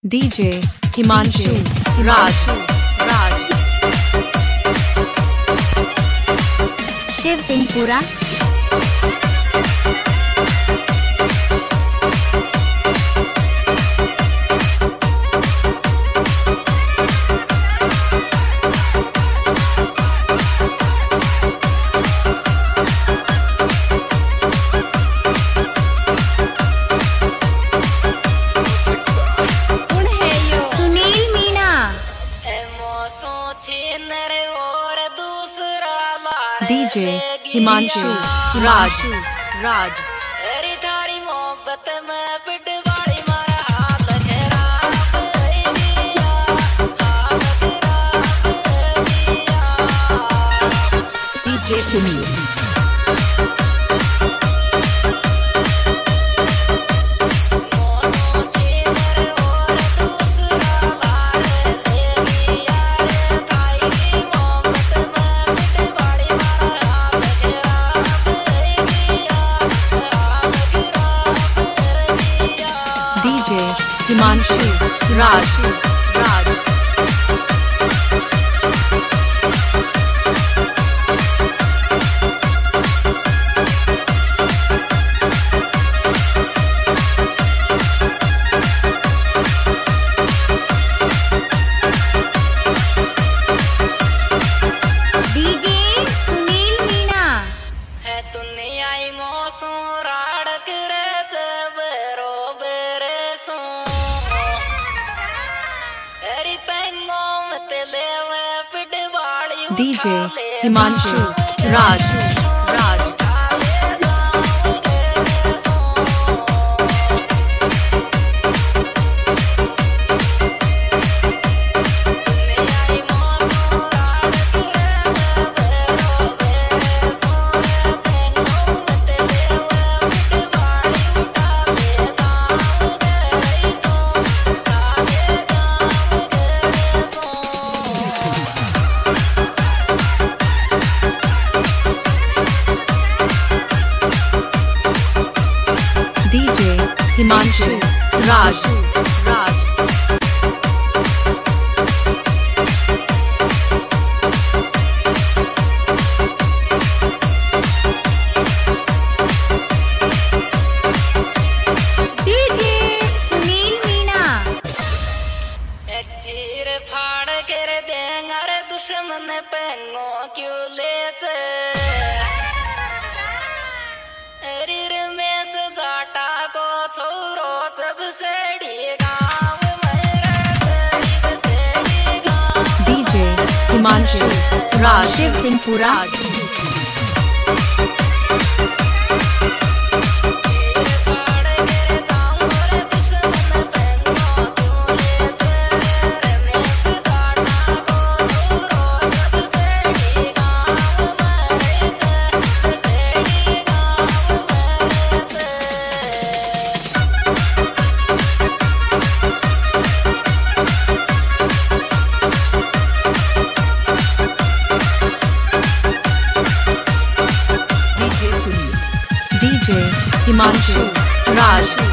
DJ Himanshu Raj Shiv Singhpura. DJ Himanshu Raj अरे थारी मोहब्बत में पिटवाड़ी मारा हाथ खराब दिया, हाथ खराब दिया। DJ Sunil DJ Himanshu Raj DJ Sunil Meena है दुनिया मौसम राड़क रे चबरो बेरे सो अरे पेंगो मत लेवे पिटवाड़ी DJ Himanshu Raj DJ Himanshu Raj DJ Sunil Meena चीर फाड़ कर देंगे रे दुश्मन पेंगो क्यों ले चे अरे रमेश जाटा को छोरो जब सेड़ी गाँव मेरा गरीब सेड़ी गाँव डीजे हिमांशु राज शिव सिंहपुरा। डीजे हिमांशु राज